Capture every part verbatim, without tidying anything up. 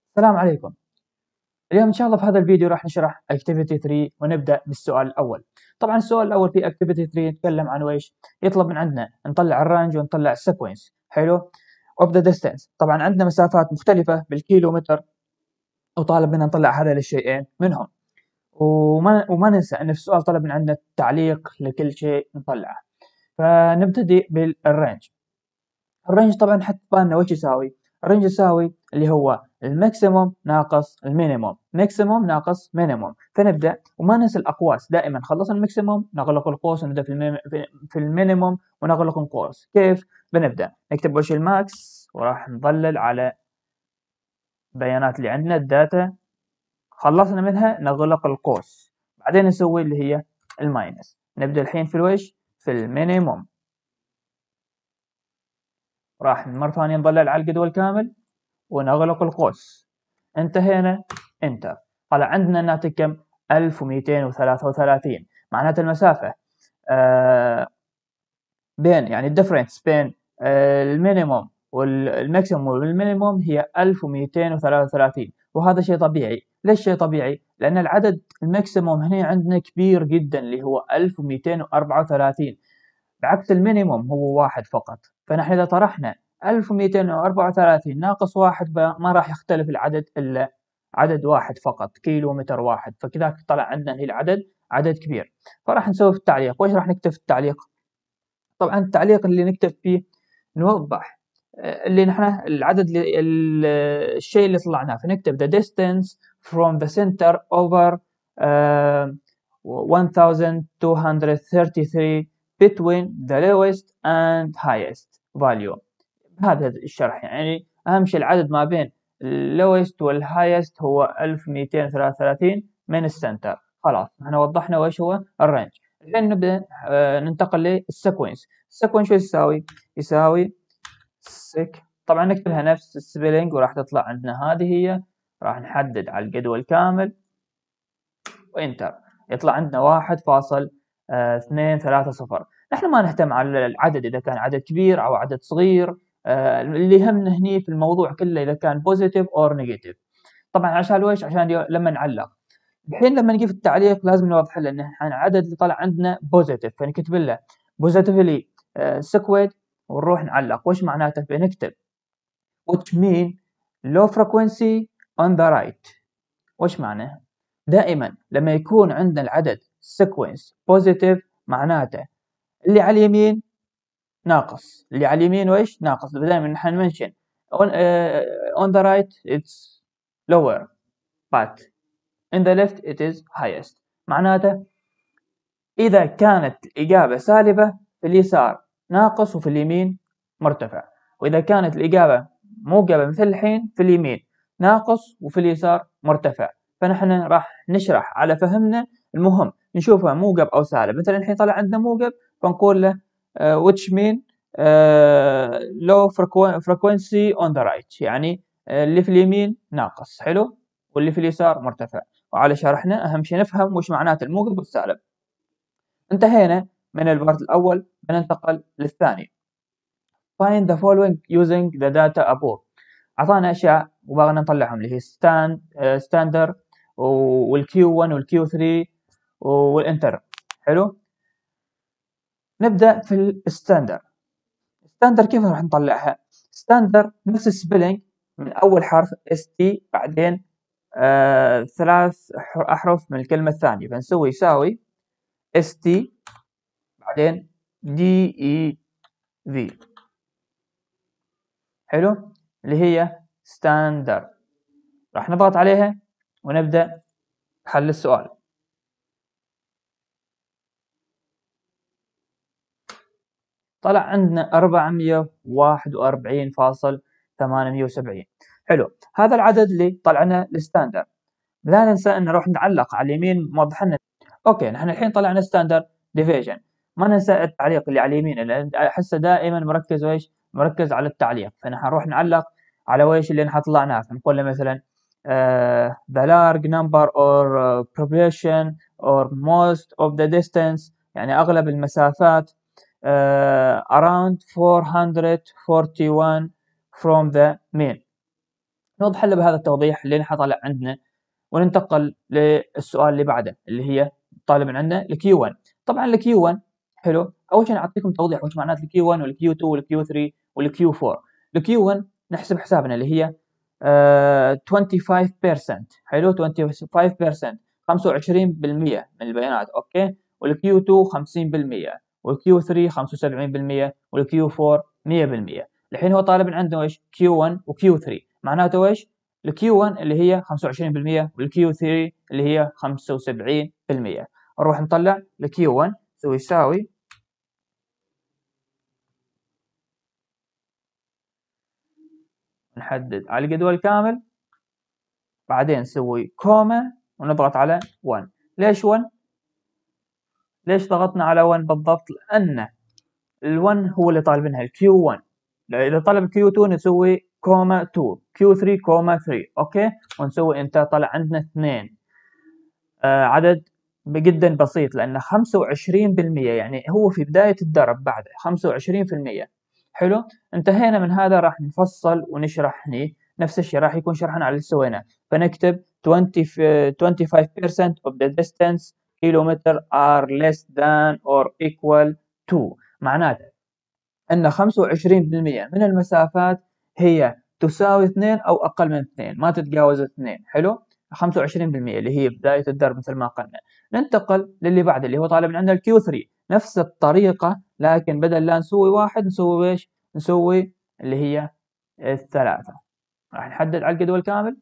السلام عليكم. اليوم إن شاء الله في هذا الفيديو راح نشرح Activity ثري ونبدأ بالسؤال الأول. طبعا السؤال الأول في Activity ثري يتكلم عن ويش؟ يطلب من عندنا نطلع الرانج ونطلع السيكونس. حلو. of the distance. طبعا عندنا مسافات مختلفة بالكيلومتر وطالب منا نطلع هذول الشيئين منهم. وما وما ننسى أن في السؤال طلب من عندنا تعليق لكل شيء نطلعه. فنبتدي بالرانج. الرينج طبعا حط بالنا وش يساوي؟ الرينج يساوي اللي هو الماكسيموم ناقص المينيموم، ماكسيموم ناقص مينيموم. فنبدا وما ننسى الاقواس، دائما خلصنا الماكسيموم نغلق القوس ونبدا في المي... في المينيموم ونغلق القوس. كيف؟ بنبدا نكتب وش الماكس وراح نظلل على البيانات اللي عندنا الداتا، خلصنا منها نغلق القوس، بعدين نسوي اللي هي الماينس. نبدا الحين في الوش في المينيموم، راح مرة ثانية نظلل على الجدول كامل ونغلق القوس. انتهينا. انتر. طلع عندنا الناتج كم؟ ألف ومئتين وثلاثة وثلاثين. معناته المسافة آه بين يعني الديفرنس بين آه المينيموم والماكسيموم والمينيموم هي ألف ومئتين وثلاثة وثلاثين، وهذا شيء طبيعي. ليش شيء طبيعي؟ لأن العدد الماكسيموم هنا عندنا كبير جدا اللي هو ألف ومئتين وأربعة وثلاثين، بعكس المينيموم هو واحد فقط. فنحن إذا طرحنا ألف ومئتين وأربعة وثلاثين ناقص واحد ما راح يختلف العدد إلا عدد واحد فقط، كيلو متر واحد، فكذا طلع عندنا هي العدد عدد كبير. فراح نسوي في التعليق. وإيش راح نكتب في التعليق؟ طبعا التعليق اللي نكتب فيه نوضح اللي نحن العدد اللي الشيء اللي طلعناه، فنكتب the distance from the center over uh, one thousand two hundred thirty-three between the lowest and highest value. هذا الشرح يعني أهم شيء العدد ما بين اللويست والهايست هو ألف ومئتين وثلاثة وثلاثين من السنتر. خلاص احنا وضحنا وش هو الرينج. الحين نبدأ آه ننتقل للسيكونس. السيكونس شو يساوي؟ يساوي سك، طبعا نكتبها نفس السبيلنج وراح تطلع عندنا هذه هي. راح نحدد على الجدول كامل وانتر. يطلع عندنا واحد فاصل اثنين ثلاثة صفر. نحن ما نهتم على العدد إذا كان عدد كبير أو عدد صغير، آه اللي يهمنا هني في الموضوع كله إذا كان بوزيتيف أو نيجاتيف. طبعا عشان ويش؟ عشان لما نعلق الحين لما نجي في التعليق لازم نوضح له ان العدد اللي طلع عندنا بوزيتيف، فنكتب له بوزيتيفلي سكويد ونروح نعلق. وش معناته؟ بنكتب which mean low frequency on the right. وش معناه؟ دائما لما يكون عندنا العدد sequence positive معناته اللي على اليمين ناقص، اللي على اليمين وإيش؟ ناقص. دائما نحن منشن on, uh, on the right it's lower but in the left it is highest. معناته إذا كانت الإجابة سالبة في اليسار ناقص وفي اليمين مرتفع، وإذا كانت الإجابة موجبة مثل الحين في اليمين ناقص وفي اليسار مرتفع. فنحن راح نشرح على فهمنا، المهم نشوفها موجب أو سالب. مثلا الحين طلع عندنا موجب فنقول له uh, which mean uh, low frequency on the right، يعني اللي في اليمين ناقص حلو واللي في اليسار مرتفع. وعلى شرحنا أهم شيء نفهم وش معنات الموجب والسالب. انتهينا من البارت الأول، بننتقل للثاني. find the following using the data above. أعطانا أشياء وبغينا نطلعهم اللي هي stand standard والكيو ون والكيو ثري والانتر. حلو. نبدأ في الستاندر. ستاندر كيف راح نطلعها؟ ستاندر نفس السبيلنج، من أول حرف اس تي بعدين آه ثلاث أحرف من الكلمة الثانية، فنسوي يساوي اس تي بعدين دي اي في. حلو، اللي هي ستاندر. راح نضغط عليها ونبدأ حل السؤال. طلع عندنا أربعمئة وواحد وأربعين فاصل ثمانمئة وسبعين. حلو، هذا العدد اللي طلعنا الستاندر. لا ننسى ان نروح نعلق على اليمين موضح لنا. اوكي، نحن الحين طلعنا ستاندر ديفيجن. ما ننسى التعليق اللي على اليمين لان احسه دائما مركز ويش؟ مركز على التعليق. فنحن نروح نعلق على ويش اللي نحن طلعناه. فنقول له مثلا uh, the large number or uh, population or most of the distance، يعني اغلب المسافات uh, around four hundred forty-one from the mean. نوضح له بهذا التوضيح اللي نحن طالع عندنا، وننتقل للسؤال اللي بعده اللي هي طالب عندنا الكيو واحد. طبعا الكيو واحد حلو، اول شيء اعطيكم توضيح وش معنات الكيو واحد والكيو اثنين والكيو ثلاثة والكيو أربعة. الكيو واحد نحسب حسابنا اللي هي آه خمسة وعشرين بالمئة، حلو، خمسة وعشرين بالمئة خمسة وعشرين بالمئة من البيانات، اوكي. والكيو اثنين خمسين بالمئة والكيو ثلاثة خمسة وسبعين بالمئة والكيو أربعة مئة بالمئة. الحين هو طالب عندنا ايش؟ كيو واحد وكيو ثلاثة، معناته ايش؟ الكيو واحد اللي هي خمسة وعشرين بالمئة والكيو ثلاثة اللي هي خمسة وسبعين بالمئة. نروح نطلع الكيو واحد سوي يساوي نحدد على الجدول كامل، بعدين نسوي كوما ونضغط على واحد. ليش واحد؟ ليش ضغطنا على واحد بالضبط؟ لأن ال1 هو اللي طالبينها الكيو واحد. إذا طلب كيو اثنين نسوي كوما اثنين، كيو ثلاثة كوما ثلاثة، اوكي، ونسوي انتر. طلع عندنا اثنين. آه عدد جدا بسيط لأنه خمسة وعشرين بالمئة، يعني هو في بداية الدرب بعد خمسة وعشرين بالمئة. حلو، انتهينا من هذا. راح نفصل ونشرح هني نفس الشيء، راح يكون شرحنا على اللي سويناه. فنكتب خمسة وعشرين بالمئة of the distance kilometer are less than or equal to، معناته أن خمسة وعشرين بالمئة من المسافات هي تساوي اثنين أو أقل من اثنين، ما تتجاوز اثنين. حلو، خمسة وعشرين بالمئة اللي هي بداية الدرب مثل ما قلنا. ننتقل للي بعده اللي هو طالب عندنا الكيو ثلاثة، نفس الطريقة لكن بدل لا نسوي واحد نسوي ايش؟ نسوي اللي هي الثلاثة. راح نحدد على الجدول كامل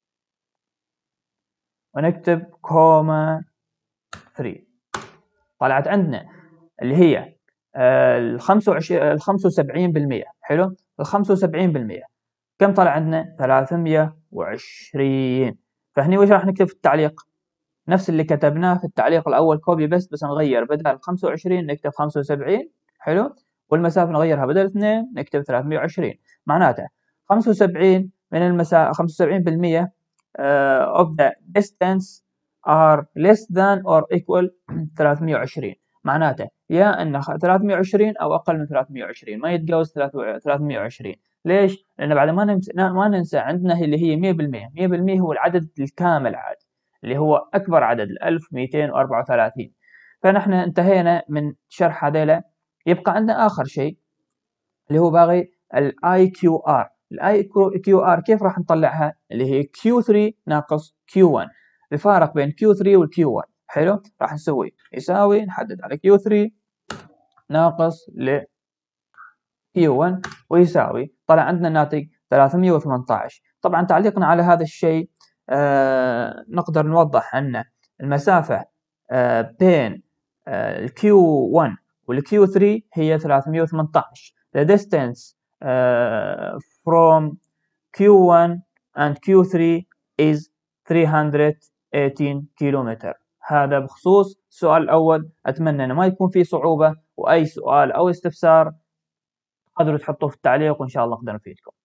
ونكتب كوما ثلاثة. طلعت عندنا اللي هي ال خمسة وسبعين بالمئة. حلو، ال خمسة وسبعين بالمئة كم طلع عندنا؟ ثلاثمئة وعشرين. فهني وش راح نكتب في التعليق؟ نفس اللي كتبناه في التعليق الأول كوبي بس بس نغير بدل خمسة وعشرين نكتب خمسة وسبعين. حلو، والمسافة نغيرها بدل اثنين نكتب ثلاثمئة وعشرين. معناته خمسة وسبعين من المسافة خمسة وسبعين بالمئة uh, of the distance are less than or equal ثلاثمئة وعشرين. معناته يا ان ثلاثمئة وعشرين او اقل من ثلاثمئة وعشرين، ما يتجاوز ثلاثمئة وعشرين. ليش؟ لان بعد ما ننسى ما ننسى عندنا اللي هي مئة بالمئة. مئة بالمئة هو العدد الكامل عاد اللي هو اكبر عدد ألف ومئتين وأربعة وثلاثين. فنحن انتهينا من شرح هذيلا. يبقى عندنا اخر شيء اللي هو باقي الاي كيو ار. الاي كيو ار كيف راح نطلعها؟ اللي هي كيو ثلاثة ناقص كيو واحد، الفارق بين كيو ثلاثة والكيو واحد. حلو، راح نسوي يساوي نحدد على كيو ثلاثة ناقص ل كيو واحد ويساوي. طلع عندنا الناتج ثلاثمئة وثمانية عشر. طبعا تعليقنا على هذا الشيء آه نقدر نوضح ان المسافة آه بين آه الكيو واحد والكيو ثلاثة هي ثلاثمئة وثمانية عشر. The distance uh, from كيو واحد and كيو ثلاثة is ثلاثمئة وثمانية عشر كيلومتر. هذا بخصوص السؤال الأول. أتمنى أنه ما يكون فيه صعوبة، وأي سؤال أو استفسار قدروا تحطوه في التعليق وإن شاء الله نقدر نفيدكم.